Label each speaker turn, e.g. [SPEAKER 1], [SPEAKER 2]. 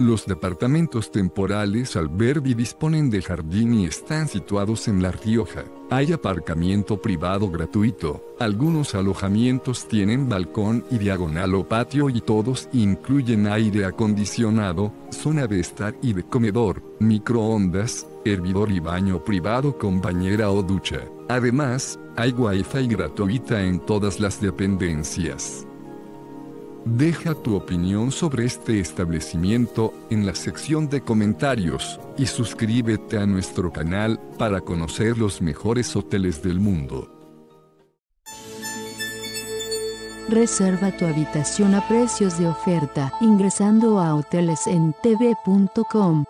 [SPEAKER 1] Los departamentos temporales Alberdi disponen de jardín y están situados en La Rioja. Hay aparcamiento privado gratuito. Algunos alojamientos tienen balcón y diagonal o patio y todos incluyen aire acondicionado, zona de estar y de comedor, microondas, hervidor y baño privado con bañera o ducha. Además, hay wifi gratuita en todas las dependencias. Deja tu opinión sobre este establecimiento en la sección de comentarios y suscríbete a nuestro canal para conocer los mejores hoteles del mundo.
[SPEAKER 2] Reserva tu habitación a precios de oferta ingresando a hotelesentv.com.